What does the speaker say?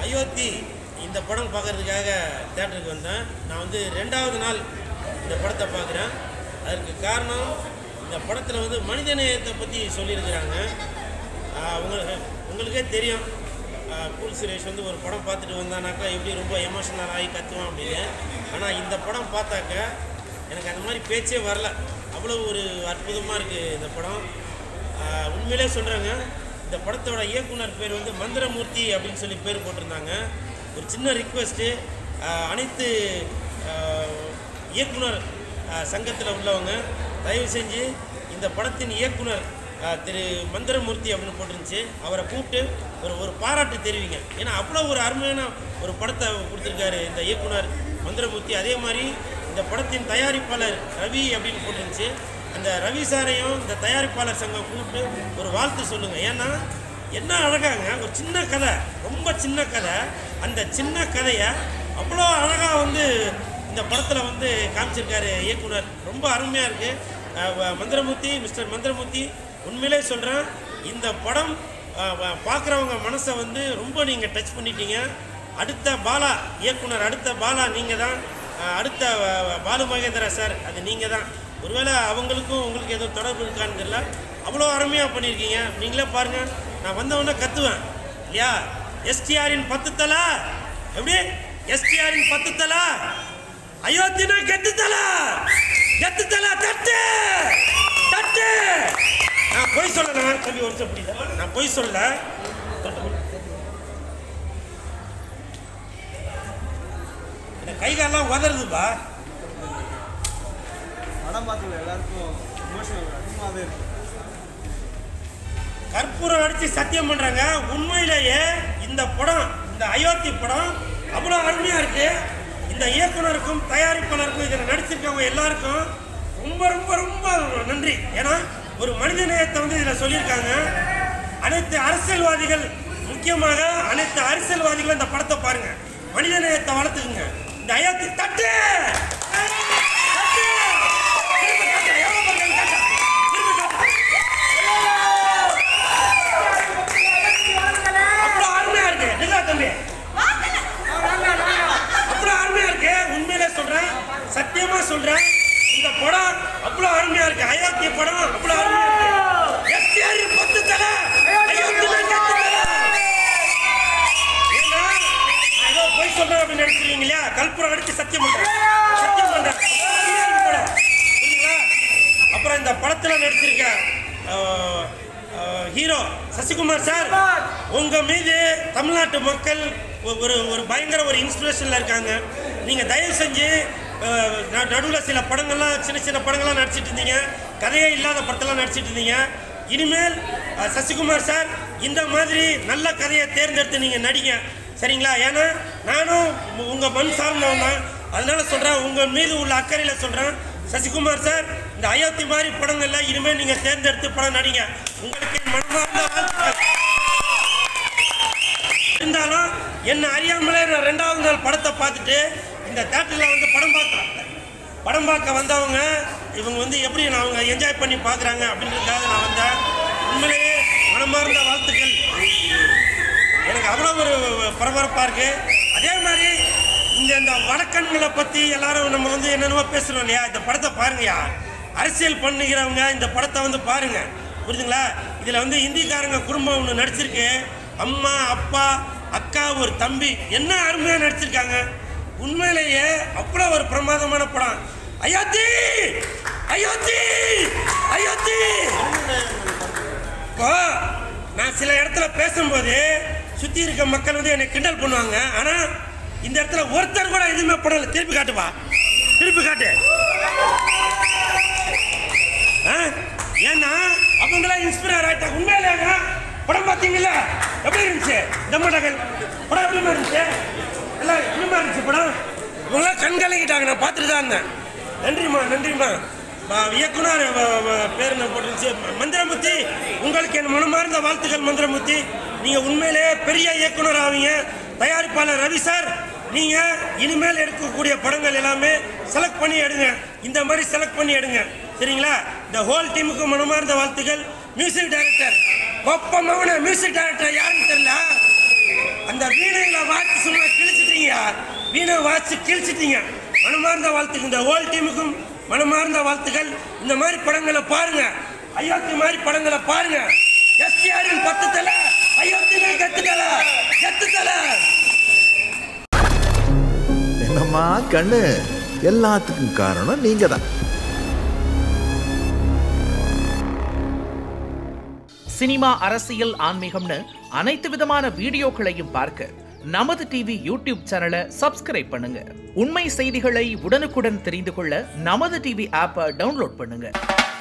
அயோத்தி இந்த படம் பார்க்கறதுக்காக தியேட்டருக்கு வந்தேன். நான் வந்து 2வது நாள் இந்த படத்தை பார்க்குறேன். அதற்கு காரணம் இந்த படத்தில் வந்து மனிதநேயத்தை பற்றி சொல்லியிருக்கிறாங்க. உங்களுக்கே தெரியும், கூல் சுரேஷ் வந்து ஒரு படம் பார்த்துட்டு வந்தானாக்கா எப்படி ரொம்ப எமோஷனல் ஆகி கற்றுவான் அப்படின்னு. ஆனால் இந்த படம் பார்த்தாக்க எனக்கு அந்த மாதிரி பேச்சே வரல. அவ்வளோ ஒரு அற்புதமாக இருக்குது இந்த படம். உண்மையிலே சொல்கிறாங்க, இந்த படத்தோட இயக்குனர் பேர் வந்து மந்திரமூர்த்தி அப்படின்னு சொல்லி பேர் போட்டிருந்தாங்க. ஒரு சின்ன ரிக்வெஸ்ட்டு, அனைத்து இயக்குனர் சங்கத்தில் உள்ளவங்க தயவு செஞ்சு இந்த படத்தின் இயக்குனர் திரு மந்திரமூர்த்தி அப்படின்னு போட்டிருந்துச்சு, அவரை கூப்பிட்டு ஒரு பாராட்டு தெரிவிங்க. ஏன்னா அவ்வளோ ஒரு அருமையான ஒரு படத்தை கொடுத்துருக்காரு இந்த இயக்குனர் மந்திரமூர்த்தி. அதே மாதிரி இந்த படத்தின் தயாரிப்பாளர் ரவி அப்படின்னு போட்டிருந்துச்சு, அந்த ரவி சாரையும் இந்த தயாரிப்பாளர் சங்கம் கூப்பிட்டு ஒரு வாழ்த்து சொல்லுங்கள். ஏன்னா என்ன அழகாங்க, ஒரு சின்ன கதை, ரொம்ப சின்ன கதை. அந்த சின்ன கதையை அவ்வளோ அழகாக வந்து இந்த படத்தில் வந்து காமிச்சிருக்காரு இயக்குனர். ரொம்ப அருமையாக இருக்குது. மந்திரமூர்த்தி, மிஸ்டர் மந்திரமூர்த்தி, உண்மையிலே சொல்கிறேன், இந்த படம் பார்க்குறவங்க மனசை வந்து ரொம்ப நீங்கள் டச் பண்ணிட்டீங்க. அடுத்த பாலா இயக்குனர், அடுத்த பாலா நீங்கள் தான். அடுத்த பாலு மகேந்திரா சார், அது நீங்கள் தான். ஒருவேளை அவங்களுக்கும் உங்களுக்கு எதுவும் தொடர்பு இருக்கான்னு தெரியல, அவ்வளோ அருமையாக பண்ணியிருக்கீங்க. நீங்களே பாருங்கள், நான் வந்தவொடனே கத்துவேன் இல்லையா, எஸ்டிஆரின் 10 தலை. எப்படி எஸ்டிஆரின் 10 தலை, அயோத்தினா கெத்து தலை, கெத்து தலை, தட்டு தட்டு. நான் போய் சொல்லல, தம்பி ஒரு நிமிஷம் புரியல, நான் போய் சொல்ல. இந்த கைகாலெல்லாம் உதறதுப்பா. படம் பார்த்து எல்லாருக்கும் அதிகமாகவே இருக்கு. கற்பூரம் அடித்து சத்தியம் பண்ணுறாங்க. உண்மையிலேயே இந்த படம், இந்த அயோத்தி படம் அவ்வளோ அருமையாக இருக்குது. இந்த இயக்குனருக்கும் தயாரிப்பாளருக்கும் இதில் நடிச்சிருக்கவங்க எல்லாருக்கும் ரொம்ப ரொம்ப ரொம்ப நன்றி. ஏன்னா ஒரு மனித நேயத்தை வந்து இதில் சொல்லியிருக்காங்க. அனைத்து அரசியல்வாதிகள், முக்கியமாக அனைத்து அரசியல்வாதிகளும் இந்த படத்தை பாருங்கள், மனித நேயத்தை வளர்த்துக்குங்க. இந்த அயோத்தி தட்டு சத்தியமா சொல்றேன், இந்த படம் அவ்வளோ அருமையா இருக்கு. அயோத்தி படம் அவ்வளோ அருமையா இருக்கு. எஸ்டிஆர் 10 தலை, அயோத்தி 10 தலை. ஏன்னா ஏதோ போய் சொல்றேன் அப்படின்னு நினைக்கிறீங்க இல்லையா, கற்பூரம் அடிச்சு சத்தியம் பண்றேன், சத்தியம் பண்றேன். புரியுங்களா? அப்புறம் இந்த படத்துல நடிச்சிருக்க ஹீரோ சசிகுமார் சார், உங்க மீது தமிழ்நாட்டு மக்கள் ஒரு பயங்கர ஒரு இன்ஸ்பிரேஷன்ல இருக்காங்க. நீங்க தயவு செஞ்சு நடுவில் சில படங்கள்லாம், சின்ன சின்ன படங்கள்லாம் நடிச்சிட்டு இருந்தீங்க, கதையே இல்லாத படத்தெல்லாம் நடிச்சிட்டு இருந்தீங்க. இனிமேல் சசிகுமார் சார் இந்த மாதிரி நல்ல கதையை தேர்ந்தெடுத்து நீங்கள் நடிங்க, சரிங்களா? ஏன்னா நானும் உங்கள் மண் சார்ந்தவன் தான், அதனால சொல்கிறேன், உங்கள் மீது உள்ள அக்கறையில் சொல்கிறேன். சசிகுமார் சார், இந்த அயோத்தி மாதிரி படங்கள்லாம் இனிமேல் நீங்கள் தேர்ந்தெடுத்து படம் நடிங்க. உங்களுக்கு மனமார்ந்த வாழ்த்துக்கள். இருந்தாலும் என்ன அறியாமலே நான் 2வது நாள் படத்தை பார்த்துட்டு இந்த தேட்டரில் வந்து படம் பார்க்க வந்தவங்க இவங்க வந்து எப்படி அவங்க என்ஜாய் பண்ணி பார்க்குறாங்க அப்படின்றதுக்காக நான் வந்தேன். உண்மையிலேயே மனமார்ந்த வாழ்த்துக்கள். எனக்கு அவ்வளோ ஒரு பரபரப்பாக இருக்குது. அதே மாதிரி இந்த வடக்கன்களை பற்றி எல்லாரும் நம்ம வந்து என்னென்னவோ பேசுகிறோம் இல்லையா, இந்த படத்தை பாருங்கய்யா. அரசியல் பண்ணுகிறவங்க இந்த படத்தை வந்து பாருங்கள், புரியுதுங்களா? இதில் வந்து இந்திக்காரங்க குடும்பம் ஒன்று நடிச்சிருக்கு. அம்மா, அப்பா, அக்கா, ஒரு தம்பி, என்ன அருமையாக நடிச்சிருக்காங்க. உண்மையிலேயே அவ்வளோ ஒரு பிரமாதமான படம். அயோத்தி அயோத்தி அயோத்தி. இப்போ நான் சில இடத்துல பேசும்போது சுற்றி இருக்க மக்கள் வந்து என்னை கிண்டல் பண்ணுவாங்க. ஆனால் இந்த இடத்துல ஒருத்தர் கூட எதுவுமே படல. திருப்பி காட்டுப்பா, திருப்பி காட்டு. ஏன்னா அவங்களா இன்ஸ்பயர் ஆகிட்டாங்க. உண்மையிலேங்க படம் பார்த்தீங்கல்ல, எப்படி இருந்துச்சு? தம்மடகல் படம் எப்படிமா இருந்துச்சு? எல்லாம் எப்படிமா இருந்துச்சு படம்? இவங்களாம் கண் கலங்கிட்டாங்க, நான் பார்த்துட்டு தான் இருந்தேன். நன்றிம்மா, நன்றிம்மா. இயக்குனர் பேர் என்ன போட்டுருந்துச்சு? மந்திரமூர்த்தி, உங்களுக்கு என் மனமார்ந்த வாழ்த்துக்கள் மந்திரமூர்த்தி. நீங்கள் உண்மையிலே பெரிய இயக்குனர் ஆவீங்க. தயாரிப்பாளர் ரவி சார், நீங்கள் இனிமேல் எடுக்கக்கூடிய படங்கள் எல்லாமே செலக்ட் பண்ணி எடுங்க, இந்த மாதிரி செலக்ட் பண்ணி எடுங்க, சரிங்களா? இந்த ஹோல் டீமுக்கு மனமார்ந்த வாழ்த்துக்கள். மியூசிக் டைரக்டர், ஒப்பமான மியூசிக் டைரக்டர் யாருன்னு தெரியல, அந்த வீணைகளை வாசி சும்மா கிழிச்சிட்டீங்க, வீணை வாசி கிழிச்சிட்டீங்க. மனமார்ந்த வாழ்த்துக்கள் இந்த ஹோல் டீமுக்கும், மனமார்ந்த வாழ்த்துக்கள். இந்த மாதிரி படங்களை பாருங்க, அயோத்தி மாதிரி படங்களை பாருங்க. எஸ்டிஆரின் 10 தலை, அயோத்தியின் 8 தலை, 8 தலை. என்னம்மா கண்ணு, எல்லாத்துக்கும் காரணம் நீங்க தான். சினிமா, அரசியல், ஆன்மீகம்னு அனைத்து விதமான வீடியோக்களையும் பார்க்க நமது டிவி யூடியூப் சேனலை சப்ஸ்கிரைப் பண்ணுங்க. உண்மை செய்திகளை உடனுக்குடன் தெரிந்து கொள்ள நமது டிவி ஆப்பை டவுன்லோட் பண்ணுங்க.